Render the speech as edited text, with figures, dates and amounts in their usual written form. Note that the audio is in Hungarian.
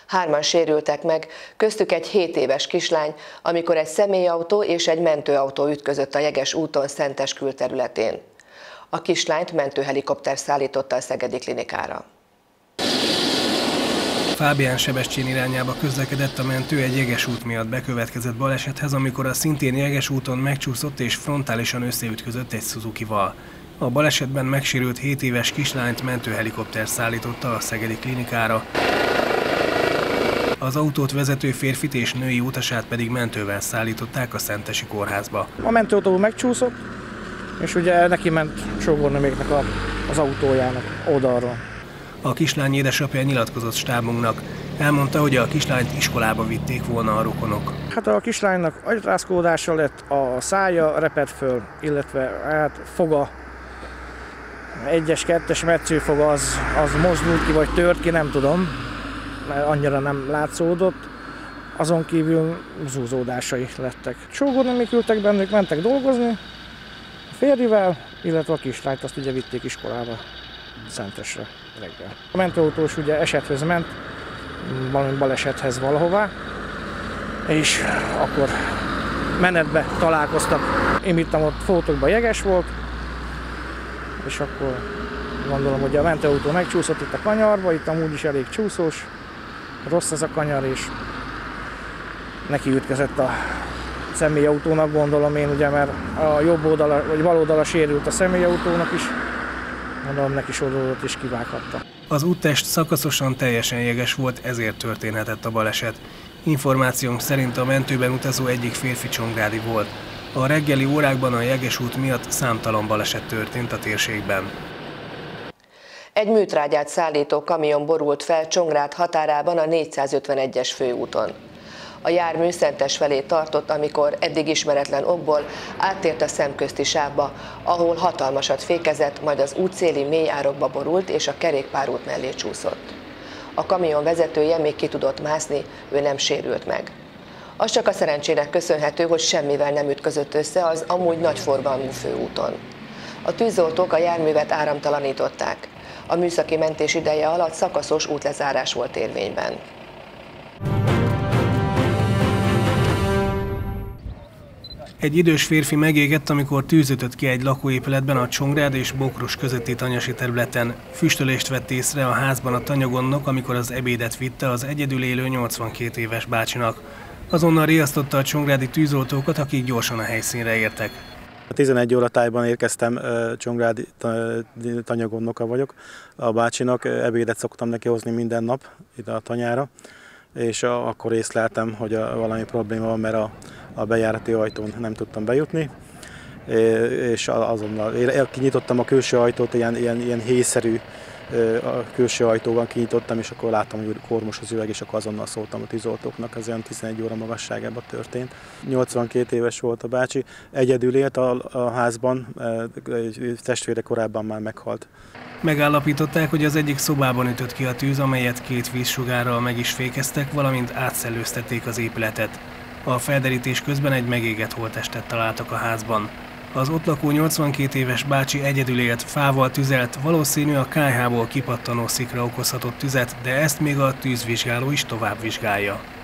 Hárman sérültek meg, köztük egy 7 éves kislány, amikor egy személyautó és egy mentőautó ütközött a Jeges úton Szentes külterületén. A kislányt mentőhelikopter szállította a szegedi klinikára. Fábián Sebestyén irányába közlekedett a mentő egy Jeges út miatt bekövetkezett balesethez, amikor a szintén Jeges úton megcsúszott és frontálisan összeütközött egy Suzukival. A balesetben megsérült 7 éves kislányt mentőhelikopter szállította a szegedi klinikára. Az autót vezető férfit és női utasát pedig mentővel szállították a Szentesi kórházba. A mentőautó megcsúszott, és ugye neki ment sógornőméknek az autójának oldalról. A kislány édesapja nyilatkozott stábunknak. Elmondta, hogy a kislányt iskolába vitték volna a rokonok. Hát a kislánynak agyrázkódása lett, a szája repett föl, illetve hát foga, 1-es, 2-es metszőfoga az mozdult ki, vagy tört ki, nem tudom, mert annyira nem látszódott. Azon kívül zúzódásai lettek. Sógornőmék ültek bennük, mentek dolgozni a férjével, illetve a kislányt azt ugye vitték iskolába, Szentesre reggel. A mentőautós ugye esethez ment, valami balesethez valahová, és akkor menetbe találkoztak. Én ittam ott Fótokban jeges volt, és akkor gondolom, hogy a mentőautó megcsúszott itt a kanyarba, itt amúgy is elég csúszós, rossz ez a kanyar, és neki ütközött a személyautónak, gondolom én, ugye, mert a jobb oldala, vagy bal oldala sérült a személyautónak is, gondolom neki sodródott és kivághatta. Az úttest szakaszosan teljesen jeges volt, ezért történhetett a baleset. Információnk szerint a mentőben utazó egyik férfi csongrádi volt. A reggeli órákban a Jeges út miatt számtalan baleset történt a térségben. Egy műtrágyát szállító kamion borult fel Csongrád határában a 451-es főúton. A jármű Szentes felé tartott, amikor eddig ismeretlen okból áttért a szemközti sávba, ahol hatalmasat fékezett, majd az útszéli mély árokba borult és a kerékpárút mellé csúszott. A kamion vezetője még ki tudott mászni, ő nem sérült meg. Az csak a szerencsének köszönhető, hogy semmivel nem ütközött össze az amúgy nagyforgalmú főúton. A tűzoltók a járművet áramtalanították. A műszaki mentés ideje alatt szakaszos útlezárás volt érvényben. Egy idős férfi megégett, amikor tűz ütött ki egy lakóépületben a Csongrád és Bokros közötti tanyasi területen. Füstölést vett észre a házban a tanyagondnok, amikor az ebédet vitte az egyedül élő 82 éves bácsinak. Azonnal riasztotta a csongrádi tűzoltókat, akik gyorsan a helyszínre értek. A 11 óra tájban érkeztem, csongrádi tanyagondnoka vagyok. A bácsinak ebédet szoktam neki hozni minden nap ide a tanyára, és akkor észleltem, hogy valami probléma van, mert a bejárati ajtón nem tudtam bejutni, és azonnal kinyitottam a külső ajtót, ilyen héjszerű külső ajtóban kinyitottam, és akkor láttam, hogy kormos az üveg, és akkor azonnal szóltam a tűzoltóknak, ez olyan 11 óra magasságában történt. 82 éves volt a bácsi, egyedül élt a házban, testvére korábban már meghalt. Megállapították, hogy az egyik szobában ütött ki a tűz, amelyet 2 vízsugárral meg is fékeztek, valamint átszellőztették az épületet. A felderítés közben egy megégett holttestet találtak a házban. Az ott lakó 82 éves bácsi egyedül élt, fával tüzelt, valószínű a kályhából kipattanó szikra okozhatott tüzet, de ezt még a tűzvizsgáló is tovább vizsgálja.